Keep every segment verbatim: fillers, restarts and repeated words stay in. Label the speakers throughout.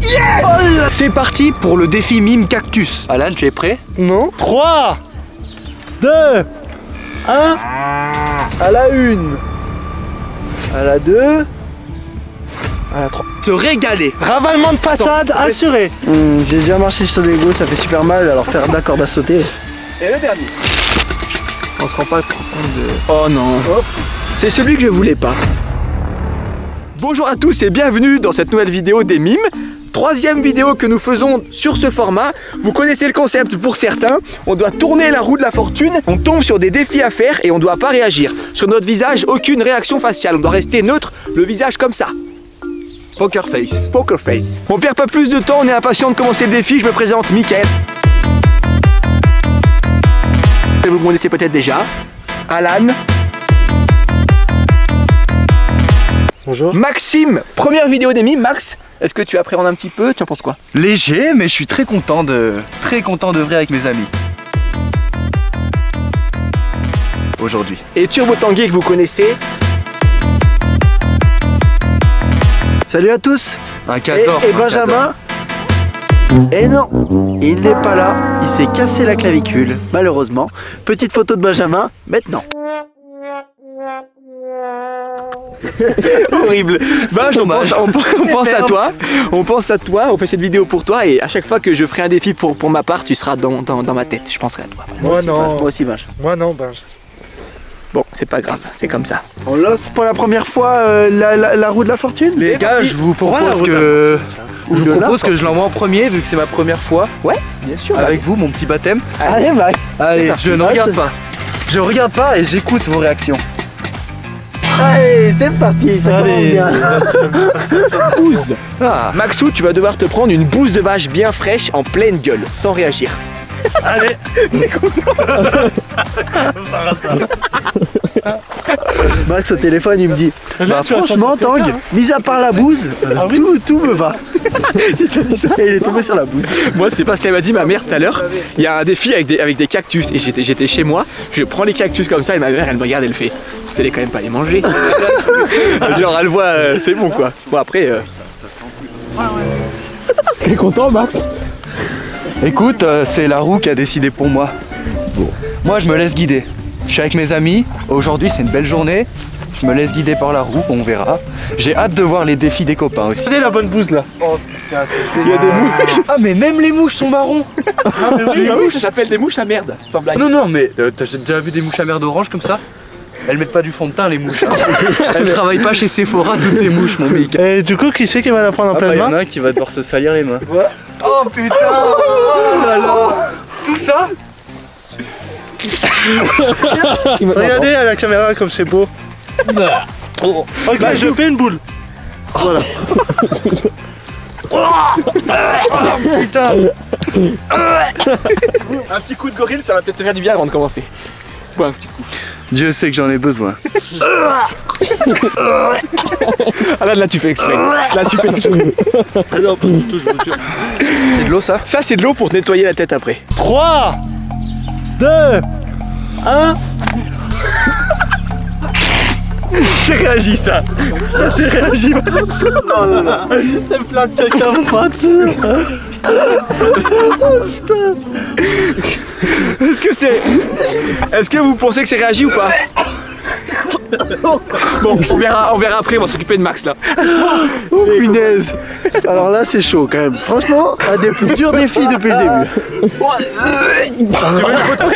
Speaker 1: Yes! Oh, c'est parti pour le défi mime cactus. Alan, tu es prêt?
Speaker 2: Non. trois, deux, un. À la une. À la deux. À la trois.
Speaker 1: Se régaler.
Speaker 2: Ravalement de façade Attends, assuré. Mmh, J'ai déjà marché sur des Legos, ça fait super mal, alors faire de la corde à sauter.
Speaker 1: Et le dernier.
Speaker 2: On se rend pas compte de...
Speaker 1: Oh non. Oh. C'est celui que je voulais pas. Bonjour à tous et bienvenue dans cette nouvelle vidéo des mimes. Troisième vidéo que nous faisons sur ce format. Vous connaissez le concept pour certains. On doit tourner la roue de la fortune. On tombe sur des défis à faire et on ne doit pas réagir. Sur notre visage, aucune réaction faciale. On doit rester neutre, le visage comme ça. Poker face. Poker face. On perd pas plus de temps, on est impatient de commencer le défi. Je me présente, Mickaël. Vous me connaissez peut-être déjà. Alan.
Speaker 2: Bonjour.
Speaker 1: Maxime, première vidéo des mimes. Max, est-ce que tu appréhendes un petit peu? Tu en penses quoi?
Speaker 3: Léger, mais je suis très content de très content d'œuvrer avec mes amis aujourd'hui.
Speaker 1: Et Turbo Tanguy que vous connaissez.
Speaker 2: Salut à tous.
Speaker 3: Un cador.
Speaker 2: Et, et Benjamin. Et non, il n'est pas là. Il s'est cassé la clavicule, malheureusement. Petite photo de Benjamin, maintenant.
Speaker 1: Horrible. Bah, on pense, on, on pense à toi. On pense à toi. On fait cette vidéo pour toi. Et à chaque fois que je ferai un défi pour, pour ma part, tu seras dans, dans, dans ma tête. Je penserai à toi.
Speaker 2: Moi, moi aussi, non. Moi aussi, Benj.
Speaker 4: Moi non, Benj.
Speaker 1: Bon, c'est pas grave. C'est comme ça.
Speaker 2: On lance pour la première fois euh, la, la, la roue de la fortune.
Speaker 3: Les gars, je vous propose que je vous propose que je l'envoie en premier vu que c'est ma première fois.
Speaker 1: Ouais, bien sûr.
Speaker 3: Avec vous, mon petit baptême.
Speaker 2: Allez, Max.
Speaker 3: Allez, je ne regarde pas. Je regarde pas et j'écoute vos réactions.
Speaker 2: Allez, c'est parti, ça commence bien.
Speaker 1: Bouse. Ah. Maxou, tu vas devoir te prendre une bouse de vache bien fraîche en pleine gueule, sans réagir.
Speaker 4: Allez.
Speaker 1: T'es content?
Speaker 2: Max au téléphone, il me dit bah, franchement, Tang, mis à part la bouse, euh, ah oui tout, tout me va. Il t'a dit ça et il est tombé sur la bouse.
Speaker 1: Moi, c'est parce qu'elle m'a dit ma mère tout à l'heure. Il y a un défi avec des, avec des cactus et j'étais j'étais chez moi. Je prends les cactus comme ça et ma mère, elle me regarde, elle fait vous allez quand même pas les manger. Genre, elle voit, euh, c'est bon quoi. Bon, après. Euh...
Speaker 2: T'es content, Max?
Speaker 3: Écoute, euh, c'est la roue qui a décidé pour moi. Bon. Moi, je me laisse guider. Je suis avec mes amis. Aujourd'hui, c'est une belle journée. Je me laisse guider par la roue, on verra. J'ai hâte de voir les défis des copains aussi.
Speaker 4: Regardez la bonne bouse là.
Speaker 2: Oh putain,
Speaker 1: il y a des mouches.
Speaker 3: Ah, mais même les mouches sont marrons.
Speaker 1: Ah, mais oui, les mouches, ça s'appelle des mouches à merde, sans blague.
Speaker 3: Non, non, mais euh, t'as déjà vu des mouches à merde orange comme ça? Elles mettent pas du fond de teint, les mouches. Hein. Elles travaillent pas chez Sephora, toutes ces mouches, mon mec.
Speaker 4: Et du coup, qui c'est qui va la prendre en
Speaker 3: ah,
Speaker 4: pleine
Speaker 3: bah,
Speaker 4: main?
Speaker 3: Il y en a un qui va devoir se salir les mains.
Speaker 2: Ouais.
Speaker 3: Oh putain. Oh là là. Tout ça.
Speaker 4: Regardez à la caméra comme c'est beau.
Speaker 3: Oh.
Speaker 4: Ok, bah, je fais une boule. Voilà.
Speaker 3: Oh putain.
Speaker 1: Un petit coup de gorille, ça va peut-être te faire du bien avant de commencer. Ouais, un petit coup.
Speaker 3: Dieu sait que j'en ai besoin.
Speaker 1: Ah là, là tu fais exprès. Là tu fais exprès.
Speaker 3: Ah non, pas du tout, je vous jure. C'est de l'eau ça?
Speaker 1: Ça c'est de l'eau pour te nettoyer la tête après.
Speaker 4: trois, deux, un.
Speaker 1: C'est réagi ça. Ça c'est réagi.
Speaker 2: Non, non, non. C'est plein de caca, mon pote.
Speaker 1: Est-ce que c'est... Est-ce que vous pensez que c'est réagi ou pas? Bon, on verra, on verra après, on va s'occuper de Max là.
Speaker 2: Oh punaise. Alors là c'est chaud quand même. Franchement, un des plus durs défis depuis le début.
Speaker 1: Tu veux une photo?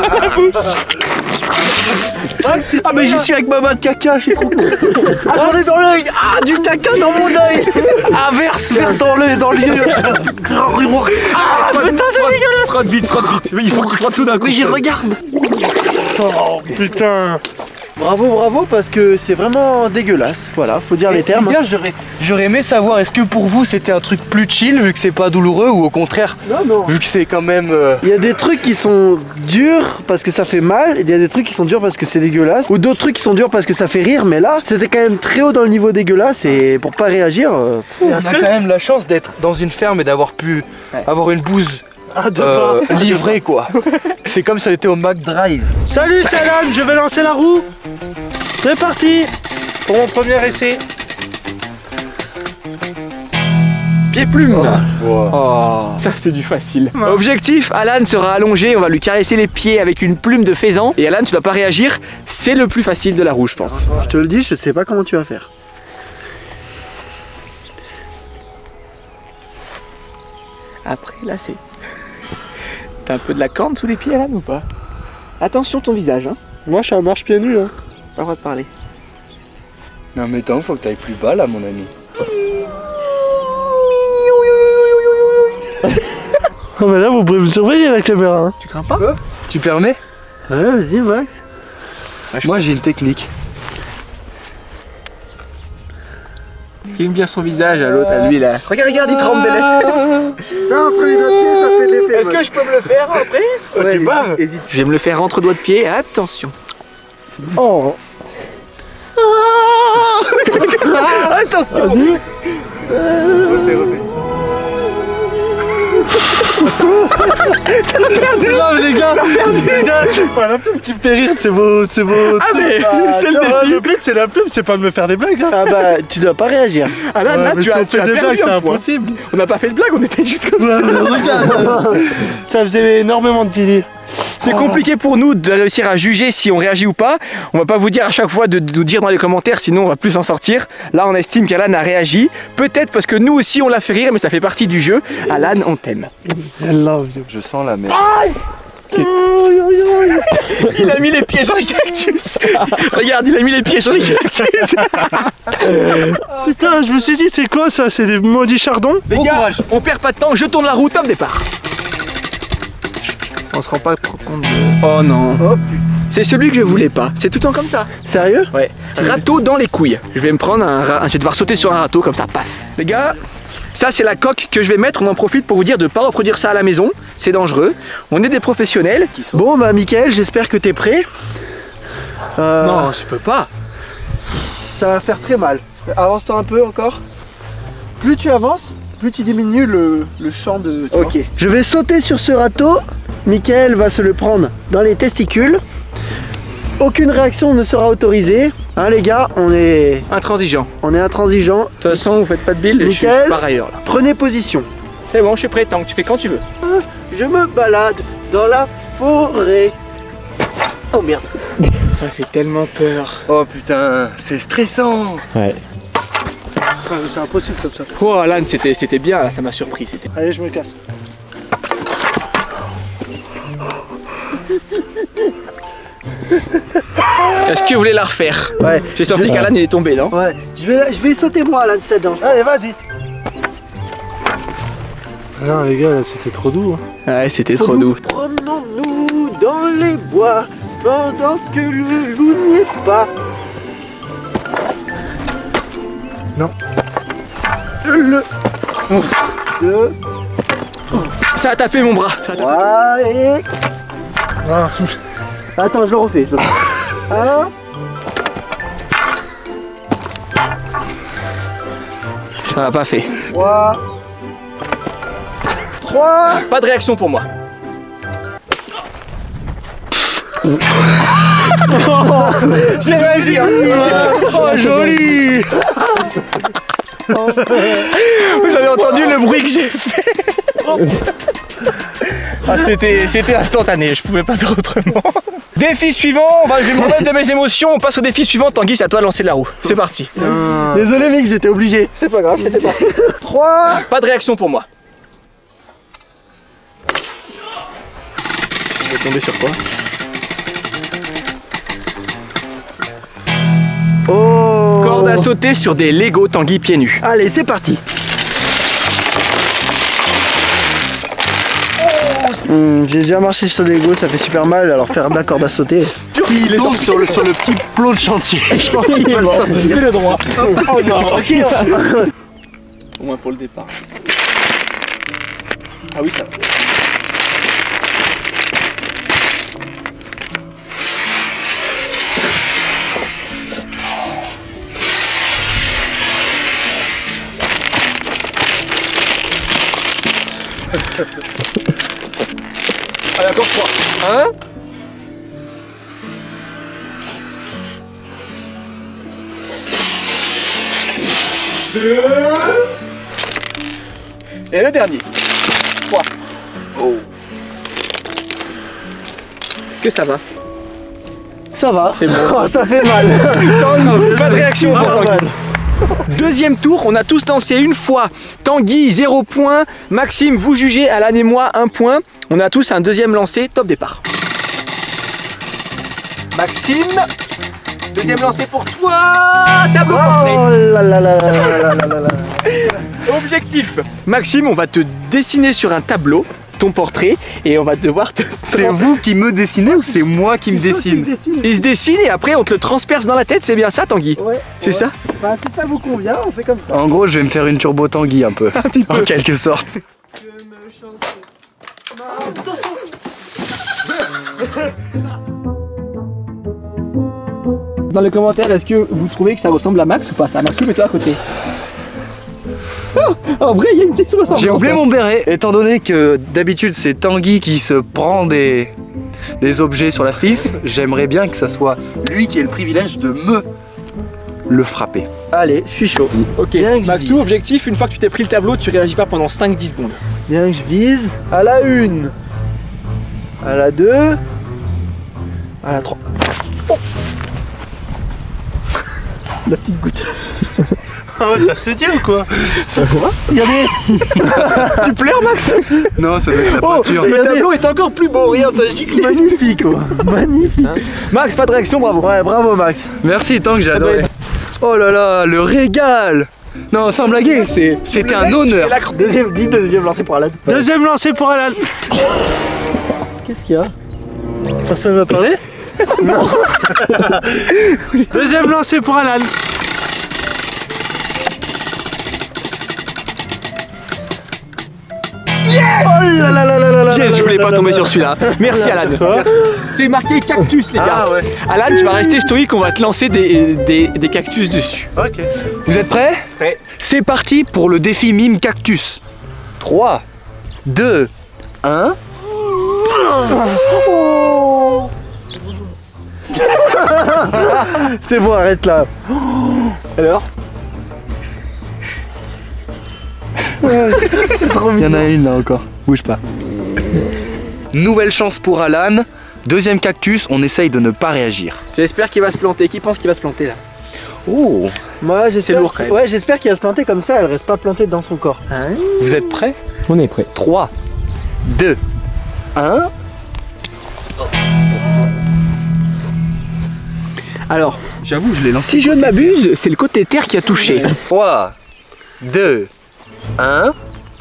Speaker 1: Ah mais j'y suis avec ma main de caca, je suis trop con. Ah j'en ai dans l'œil. Ah du caca dans mon œil. Ah verse, verse dans l'œil, dans l'œil. Ah putain c'est dégueulasse. Frotte vite, frotte vite. Oui, il faut que tu frottes tout d'un coup. Mais j'y regarde.
Speaker 4: Oh putain.
Speaker 2: Bravo, bravo, parce que c'est vraiment dégueulasse. Voilà, faut dire les termes.
Speaker 3: J'aurais aimé savoir, est-ce que pour vous c'était un truc plus chill vu que c'est pas douloureux ou au contraire,
Speaker 2: non, non.
Speaker 3: vu que c'est quand même... Euh...
Speaker 2: Il y a des trucs qui sont durs parce que ça fait mal, et il y a des trucs qui sont durs parce que c'est dégueulasse, ou d'autres trucs qui sont durs parce que ça fait rire, mais là c'était quand même très haut dans le niveau dégueulasse et pour pas réagir... Euh...
Speaker 3: On a quand même la chance d'être dans une ferme et d'avoir pu ouais. avoir une bouse
Speaker 4: Ah,
Speaker 3: euh, livrée quoi. C'est comme si on était au McDrive.
Speaker 4: Salut, c'est Alan, je vais lancer la roue. C'est parti pour mon premier essai.
Speaker 1: les plumes.
Speaker 3: Wow.
Speaker 1: Oh, ça c'est du facile. Objectif, Alan sera allongé, on va lui caresser les pieds avec une plume de faisan. Et Alan, tu dois pas réagir, c'est le plus facile de la roue, je pense.
Speaker 2: Je te le dis, je sais pas comment tu vas faire.
Speaker 1: Après, là c'est... T'as un peu de la corne sous les pieds, Alan, ou pas? Attention ton visage, hein.
Speaker 2: Moi, je suis en marche pieds nus. Hein.
Speaker 1: Pas le droit de parler.
Speaker 3: Non mais attends, faut que t'ailles plus bas là mon ami.
Speaker 4: Oh mais là vous pouvez me surveiller la caméra hein.
Speaker 1: Tu crains pas?
Speaker 3: Tu permets?
Speaker 2: Ouais, vas-y, Max.
Speaker 3: Moi j'ai une technique.
Speaker 1: Il aime bien son visage à l'autre, à lui là. Regarde, regarde, il tremble des lèvres.
Speaker 2: Ça, entre les deux pieds, ça fait de l'effet.
Speaker 1: Est-ce que je peux me le faire après?
Speaker 2: Ouais,
Speaker 4: tu baves?
Speaker 2: hésite.
Speaker 1: Je vais me le faire entre doigts de pied, attention.
Speaker 2: Oh.
Speaker 1: Attention.
Speaker 2: Vas-y.
Speaker 1: Refais, refais.
Speaker 4: Non mais les gars, les gars, c'est pas la plume qui me fait rire, c'est vos... c'est vos...
Speaker 1: Ah mais
Speaker 2: Bah,
Speaker 1: celle
Speaker 2: non,
Speaker 1: de
Speaker 4: Le but c'est la plume, c'est pas de me faire des blagues hein.
Speaker 2: Ah bah, tu dois pas réagir.
Speaker 1: Ah là,
Speaker 4: Ouais,
Speaker 1: là
Speaker 4: mais
Speaker 1: tu
Speaker 4: si
Speaker 1: as,
Speaker 4: on
Speaker 1: tu
Speaker 4: fait
Speaker 1: as
Speaker 4: des
Speaker 1: perdu
Speaker 4: blagues, c'est
Speaker 1: un point.
Speaker 4: impossible.
Speaker 1: On n'a pas fait de blague, on était juste comme ça.
Speaker 4: Ouais, mais regarde. Ça faisait énormément de pili.
Speaker 1: C'est compliqué pour nous de réussir à juger si on réagit ou pas. On va pas vous dire à chaque fois de, de nous dire dans les commentaires, sinon on va plus en sortir. Là on estime qu'Alan a réagi. Peut-être parce que nous aussi on l'a fait rire, mais ça fait partie du jeu. Alan, on t'aime.
Speaker 4: I love you.
Speaker 3: Je sens la merde.
Speaker 1: Il a mis les pieds sur les cactus. Regarde, il a mis les pieds sur les cactus.
Speaker 4: Putain, je me suis dit c'est quoi ça? C'est des maudits chardons?
Speaker 1: Les
Speaker 3: Bon
Speaker 1: gars,
Speaker 3: courage.
Speaker 1: on perd pas de temps, je tourne la roue, top départ. On se rend pas trop compte de... Oh non.
Speaker 2: Oh,
Speaker 1: C'est celui que je voulais pas. C'est tout le temps comme ça.
Speaker 2: Sérieux?
Speaker 1: Ouais. Râteau dans les couilles. Je vais me prendre un, ra- je vais devoir sauter sur un râteau comme ça, paf. Les gars, ça c'est la coque que je vais mettre. On en profite pour vous dire de ne pas reproduire ça à la maison. C'est dangereux. On est des professionnels.
Speaker 2: Bon bah Mickaël, j'espère que t'es prêt. Euh,
Speaker 1: Non, je peux pas.
Speaker 2: Ça va faire très mal. Avance-toi un peu encore. Plus tu avances, plus tu diminues le, le champ de... tu
Speaker 1: Ok.
Speaker 2: vois. Je vais sauter sur ce râteau. Mickaël va se le prendre dans les testicules. Aucune réaction ne sera autorisée. Hein les gars, on est,
Speaker 1: Intransigeant.
Speaker 2: on est intransigeant.
Speaker 1: De toute façon, vous faites pas de bile. Je suis
Speaker 2: Mickaël.
Speaker 1: par ailleurs là.
Speaker 2: Prenez position.
Speaker 1: C'est bon, je suis prêt. Tant que tu fais quand tu veux.
Speaker 2: Je me balade dans la forêt. Oh merde.
Speaker 1: Ça fait tellement peur.
Speaker 3: Oh putain, c'est stressant.
Speaker 1: Ouais.
Speaker 4: Ah, mais c'est impossible comme ça.
Speaker 1: Oh Alan, c'était c'était bien là. Ça m'a surpris. C'était.
Speaker 4: Allez, je me casse.
Speaker 1: Est-ce que vous voulez la refaire?
Speaker 2: Ouais.
Speaker 1: J'ai senti
Speaker 2: Je-
Speaker 1: qu'Alan il est tombé, non?
Speaker 2: Ouais. Je vais, je vais sauter moi là, cette dent.
Speaker 4: Allez, vas-y. Non les gars, là c'était trop doux. Hein.
Speaker 1: Ouais, c'était trop doux.
Speaker 2: Promenons-nous dans les bois pendant que le loup n'y est pas.
Speaker 4: Non.
Speaker 2: Le. Deux.
Speaker 1: Ça a tapé mon bras. Ça a tapé.
Speaker 2: Trois et.
Speaker 4: Ah.
Speaker 2: Attends, je le refais. Je le refais. Un.
Speaker 1: Ça n'a pas fait.
Speaker 2: Trois. Trois.
Speaker 1: Pas de réaction pour moi. Je l'ai réagi, hein. Oh joli. Vous avez entendu le bruit que j'ai fait? Ah, c'était, c'était instantané, je pouvais pas faire autrement. Défi suivant, on va- je vais me remettre de mes émotions, on passe au défi suivant. Tanguy, c'est à toi de lancer la roue. C'est parti.
Speaker 2: Désolé mec, j'étais obligé. C'est pas grave, c'était parti. Trois.
Speaker 1: Pas de réaction pour moi. Je vais tomber sur quoi?
Speaker 2: Oh.
Speaker 1: Corde à sauter sur des Lego Tanguy pieds nus.
Speaker 2: Allez, c'est parti. Hmm, j'ai déjà marché sur des Legos, ça fait super mal, alors faire de la corde à sauter.
Speaker 3: Il tombe sur le, sur le petit plot de chantier.
Speaker 2: Je pense qu'il va le sortir.
Speaker 1: le droit.
Speaker 2: Oh non, ok.
Speaker 1: Au moins pour le départ. Ah oui, ça va. Allez, encore trois. Un. Deux. Et le dernier. trois. Oh. Est-ce que ça va?
Speaker 2: Ça va.
Speaker 1: C'est bon.
Speaker 2: Oh, ça fait mal.
Speaker 1: Pas de réaction pour Tanguy. Deuxième tour, on a tous lancé une fois. Tanguy, zéro point. Maxime, vous jugez. Alan et moi, un point. On a tous un deuxième lancé. Top départ. Maxime, deuxième lancé pour toi. Tableau complet.
Speaker 2: Oh là là là là là là là là.
Speaker 1: Objectif. Maxime, on va te dessiner sur un tableau ton portrait et on va devoir te...
Speaker 3: C'est vous qui me dessinez ou c'est moi qui me dessine?
Speaker 1: Il se dessine et après on te le transperce dans la tête, c'est bien ça Tanguy?
Speaker 2: Ouais.
Speaker 1: C'est
Speaker 2: ouais.
Speaker 1: ça?
Speaker 2: Bah si ça vous convient, on fait comme ça.
Speaker 3: En gros, je vais me faire une turbo Tanguy un peu.
Speaker 1: Un petit peu.
Speaker 3: En quelque sorte.
Speaker 1: Dans les commentaires, est-ce que vous trouvez que ça ressemble à Max ou pas? Ça, Maxime et toi à côté. Oh, en vrai, il y a une petite ressemblance.
Speaker 3: J'ai oublié mon béret. Étant donné que d'habitude c'est Tanguy qui se prend des, des objets sur la fif, j'aimerais bien que ça soit lui qui ait le privilège de me le frapper.
Speaker 2: Allez, je suis chaud.
Speaker 1: Ok,
Speaker 2: Bien que je
Speaker 1: Maxou,
Speaker 2: vise.
Speaker 1: objectif, une fois que tu t'es pris le tableau, tu réagis pas pendant cinq dix secondes.
Speaker 2: Bien que je vise. À la une. À la deux. À la trois.
Speaker 1: La petite goutte.
Speaker 4: Oh, t'as saigné ou quoi?
Speaker 1: Ça va? Regardez. Tu pleures Max?
Speaker 3: Non, ça doit être la
Speaker 1: Oh,
Speaker 3: peinture.
Speaker 1: le tableau est encore plus beau, regarde, ça gicle.
Speaker 2: Magnifique, quoi. Magnifique.
Speaker 1: Max, pas de réaction, bravo.
Speaker 2: Ouais, bravo Max.
Speaker 3: Merci Tank, j'ai
Speaker 1: Ça doit
Speaker 3: adoré.
Speaker 1: être-
Speaker 3: Oh là là, le régal. Non, sans blaguer, c'est- c'était un honneur.
Speaker 2: Deuxième, dis deuxième lancé pour Alan.
Speaker 4: Deuxième lancé pour Alan.
Speaker 2: Qu'est-ce qu'il y a?
Speaker 4: Personne ne va parler? Non. Deuxième lancé pour Alan.
Speaker 2: Oh là là là là là là.
Speaker 1: Yes, je voulais
Speaker 2: là
Speaker 1: pas
Speaker 2: là
Speaker 1: tomber
Speaker 2: là
Speaker 1: sur celui-là. Merci Alan. Merci. C'est marqué cactus les gars.
Speaker 4: Ah ouais.
Speaker 1: Alan, tu vas rester stoïque, on va te lancer des, des, des cactus dessus.
Speaker 4: Ok.
Speaker 3: Vous êtes prêts?
Speaker 1: Prêt.
Speaker 3: C'est parti pour le défi mime cactus. trois, deux, un.
Speaker 2: Oh. C'est bon, arrête là.
Speaker 1: Alors?
Speaker 2: C'est trop
Speaker 3: Il y en
Speaker 2: mignon.
Speaker 3: a une là encore. Bouge pas. Nouvelle chance pour Alan. Deuxième cactus, on essaye de ne pas réagir.
Speaker 1: J'espère qu'il va se planter. Qui pense qu'il va se planter là?
Speaker 3: Oh.
Speaker 2: Moi, j'espère
Speaker 1: lourd,
Speaker 2: qu'il-
Speaker 1: quand même.
Speaker 2: Ouais, j'espère qu'il va se planter comme ça, elle reste pas plantée dans son corps.
Speaker 3: Vous êtes prêts?
Speaker 1: On est prêt.
Speaker 3: trois, deux, un.
Speaker 1: Alors,
Speaker 3: J'avoue, je l'ai lancé.
Speaker 1: si je ne m'abuse, c'est le côté terre qui a touché.
Speaker 3: trois, deux, un.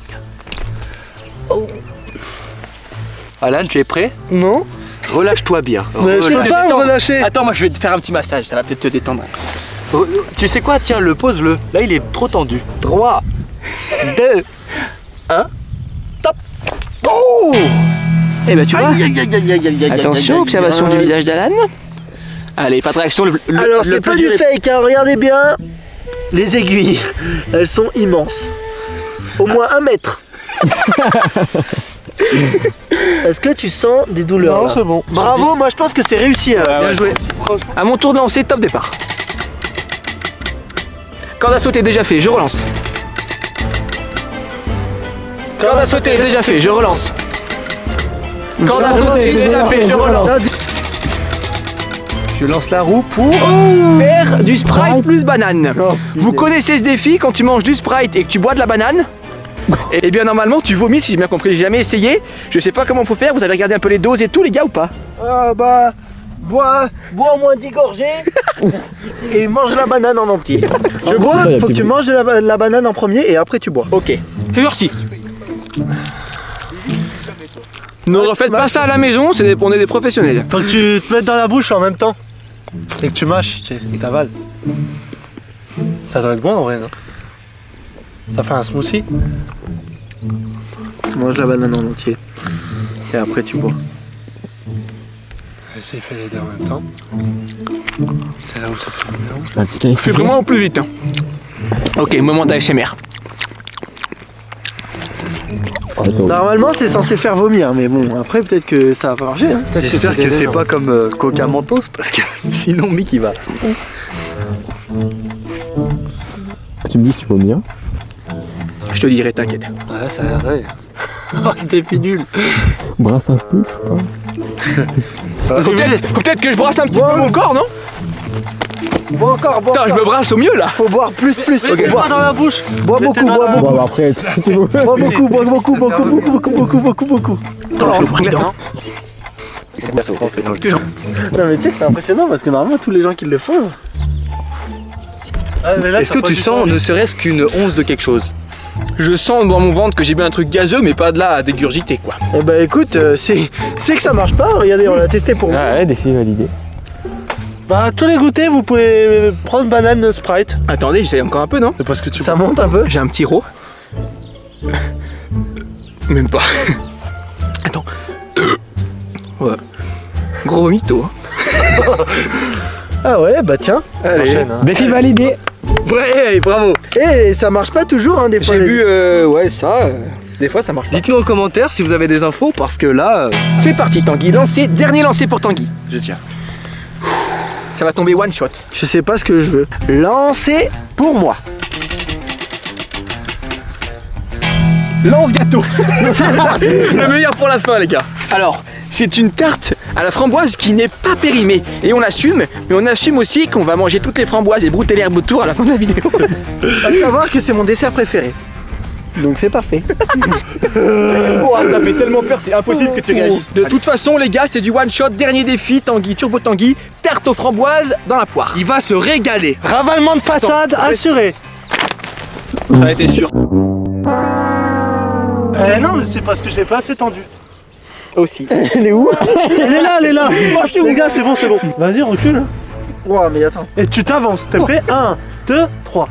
Speaker 3: Alan, tu es prêt?
Speaker 2: Non?
Speaker 3: Relâche-toi bien.
Speaker 2: Mais je peux
Speaker 3: Relâche.
Speaker 2: pas me
Speaker 1: Attends.
Speaker 2: relâcher.
Speaker 1: Attends, moi je vais te faire un petit massage, ça va peut-être te détendre.
Speaker 3: Oh, tu sais quoi? Tiens, le pose-le. Là, il est trop tendu. trois, deux, un.
Speaker 1: Oh! Eh ben tu vois,
Speaker 2: Aïe, aïe, aïe, aïe, aïe, aïe, aïe,
Speaker 1: attention,
Speaker 2: aïe,
Speaker 1: observation
Speaker 2: aïe.
Speaker 1: du visage d'Alan. Allez, pas de réaction, le, le-
Speaker 2: Alors,
Speaker 1: le
Speaker 2: c'est
Speaker 1: plus
Speaker 2: pas
Speaker 1: dur
Speaker 2: du
Speaker 1: est-
Speaker 2: fake, hein, regardez bien. Les aiguilles, elles sont immenses. Au moins un mètre. Est-ce que tu sens des douleurs?
Speaker 4: Non,
Speaker 2: là
Speaker 4: c'est bon.
Speaker 2: Bravo, moi je pense que c'est réussi. alors.
Speaker 1: Ah ouais.
Speaker 3: Bien joué.
Speaker 1: À mon tour de lancer, top départ. Corde à sauter déjà fait, je relance. Corde à sauter déjà fait, je relance. Corde à sauter déjà fait, je relance.
Speaker 2: Non, dis-
Speaker 1: Je lance la roue pour faire du Sprite plus banane.
Speaker 2: Oh,
Speaker 1: Vous
Speaker 2: putain.
Speaker 1: connaissez ce défi quand tu manges du Sprite et que tu bois de la banane? Et bien normalement tu vomis si j'ai bien compris, j'ai jamais essayé. Je sais pas comment on peut faire, vous avez regardé un peu les doses et tout les gars ou pas?
Speaker 2: Ah bah, bois, bois au moins dix gorgées et mange la banane en entier. Je bois, faut que tu manges de la, la banane en premier et après tu bois.
Speaker 1: Ok, c'est parti. Ne refaites pas ça à la maison, c'est des, on est des professionnels.
Speaker 4: Faut que tu te mettes dans la bouche en même temps. Et que tu mâches, tu t'avales. Ça doit être bon en vrai, non? Ça fait un smoothie.
Speaker 2: Mange la banane en entier et après tu bois.
Speaker 4: Essaye de faire les deux en même temps. C'est là où ça fait le bien.
Speaker 1: Fais vraiment au plus vite. hein. Ok, moment d'A S M R.
Speaker 2: Normalement c'est censé faire vomir, mais bon après peut-être que ça va pas marcher. Hein.
Speaker 3: J'espère que c'est pas comme euh, Coca Mentos parce que sinon Mick il va.
Speaker 5: Tu me dis si tu peux venir.
Speaker 1: je te dirai, t'inquiète.
Speaker 4: Ouais, ça a l'air d'aller. Oh, t'es nul.
Speaker 5: Brasse un peu, je sais pas.
Speaker 1: Faut peut-être faut peut-être que je brasse un petit peu mon corps, non?
Speaker 2: Bois encore, bois
Speaker 1: Putain, je
Speaker 2: encore.
Speaker 1: me brasse au mieux là.
Speaker 2: Faut boire plus, plus.
Speaker 4: Mets tes doigts dans la bouche.
Speaker 2: Bois beaucoup,
Speaker 4: dans
Speaker 2: bois
Speaker 4: la-
Speaker 2: beaucoup.
Speaker 5: Bon, bah, après, tu veux.
Speaker 2: Bois beaucoup, bois beaucoup, beaucoup, beaucoup, beaucoup, beaucoup, beaucoup, beaucoup.
Speaker 1: Non, dedans.
Speaker 2: Non mais tu sais que c'est impressionnant parce que normalement tous les gens qui le font.
Speaker 4: Ah, mais là,
Speaker 3: Est-ce
Speaker 4: t'as
Speaker 3: que
Speaker 4: pas
Speaker 3: tu
Speaker 4: du
Speaker 3: sens
Speaker 4: temps.
Speaker 3: ne serait-ce qu'une once de quelque chose?
Speaker 1: Je sens dans mon ventre que j'ai bu un truc gazeux, mais pas de là à dégurgiter quoi.
Speaker 2: Eh bah écoute, euh, c'est c'est que ça marche pas, regardez, on l'a testé pour vous.
Speaker 5: Ah ouais, défi validé.
Speaker 4: Bah, tous les goûters, vous pouvez prendre banane Sprite.
Speaker 1: Attendez, j'essaye encore un peu, non?
Speaker 4: C'est parce que tu
Speaker 2: Ça monte un peu.
Speaker 1: J'ai un petit rot. Même pas. Attends. Ouais. Gros mytho. hein.
Speaker 2: Ah ouais, bah tiens.
Speaker 1: Allez.
Speaker 4: Enchaîne, hein.
Speaker 5: Défi validé.
Speaker 1: Ouais, bravo.
Speaker 2: Et ça marche pas toujours, hein, des fois.
Speaker 1: J'ai
Speaker 2: les-
Speaker 1: bu, euh, ouais, ça. euh, des fois, ça marche pas.
Speaker 3: Dites-nous en commentaire si vous avez des infos parce que là, euh,
Speaker 1: C'est parti, Tanguy. Lancé, dernier lancé pour Tanguy. Je tiens. Ça va tomber one shot.
Speaker 2: Je sais pas ce que je veux. Lancer pour moi.
Speaker 1: Lance gâteau. Le meilleur pour la fin, les gars. Alors, c'est une tarte à la framboise qui n'est pas périmée. Et on assume, mais on assume aussi qu'on va manger toutes les framboises et brouter l'herbe autour à la fin de la vidéo.
Speaker 2: À savoir que c'est mon dessert préféré. Donc c'est parfait.
Speaker 1: Oh, ça fait tellement peur, c'est impossible que tu réagisses. De toute façon, les gars, c'est du one shot. Dernier défi, Tanguy, Turbo Tanguy, tarte aux framboises dans la poire.
Speaker 3: il va se régaler.
Speaker 4: Ravalement de façade
Speaker 1: Attends,
Speaker 4: assuré.
Speaker 1: Ça a été sûr.
Speaker 4: Eh non, mais c'est parce que j'ai pas assez tendu.
Speaker 1: Aussi.
Speaker 2: Elle est où?
Speaker 4: Elle est là, elle est là. Les gars, c'est bon, c'est bon. Vas-y, recule.
Speaker 2: Ouah, mais attends.
Speaker 4: Et tu t'avances, s'il te plaît. un, deux, trois.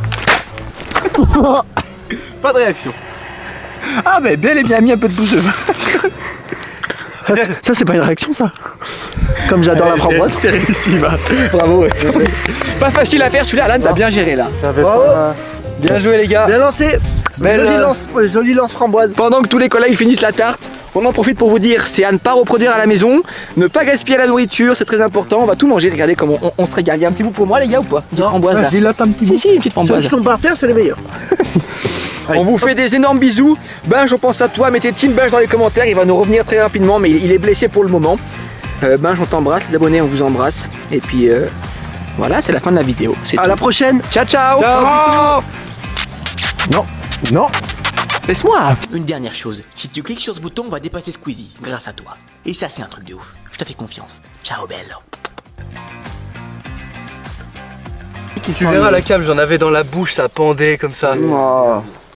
Speaker 1: Pas de réaction.
Speaker 3: Ah mais bel et bien mis un peu de bouche de vin.
Speaker 2: Ça, ça, c'est pas une réaction, ça. Comme j'adore la framboise.
Speaker 1: C'est réussi, va. Bravo. ouais. Pas facile à faire, celui-là, Alan, t'as bien géré là.
Speaker 2: Bravo.
Speaker 3: Bien joué les gars.
Speaker 2: Bien lancé.
Speaker 3: Belle,
Speaker 2: Jolie
Speaker 3: euh,
Speaker 2: lance, euh, jolie lance framboise.
Speaker 1: Pendant que tous les collègues finissent la tarte, on en profite pour vous dire, c'est à ne pas reproduire à la maison, ne pas gaspiller la nourriture, c'est très important, on va tout manger, regardez comment on, on se régale. Il y a un petit bout pour moi les gars ou pas? Une petite framboise là.
Speaker 3: J'ai là un petit
Speaker 1: Si si, une petite
Speaker 2: Ceux
Speaker 1: framboise.
Speaker 2: qui sont par terre, c'est les meilleurs.
Speaker 1: On vous fait des énormes bisous. Benj, on pense à toi, mettez Team Benj dans les commentaires, il va nous revenir très rapidement, mais il, il est blessé pour le moment. Euh, Benj, on t'embrasse, les abonnés, on vous embrasse. Et puis euh, voilà, c'est la fin de la vidéo. C'est
Speaker 2: À
Speaker 1: tout.
Speaker 2: la prochaine.
Speaker 1: Ciao ciao,
Speaker 3: Ciao.
Speaker 5: Non, non.
Speaker 1: Laisse-moi.
Speaker 6: Une dernière chose, si tu cliques sur ce bouton, on va dépasser Squeezie, grâce à toi. Et ça, c'est un truc de ouf. Je te fais confiance. Ciao, belle.
Speaker 3: Tu verras la cam, j'en avais dans la bouche, ça pendait comme ça.
Speaker 2: Oh.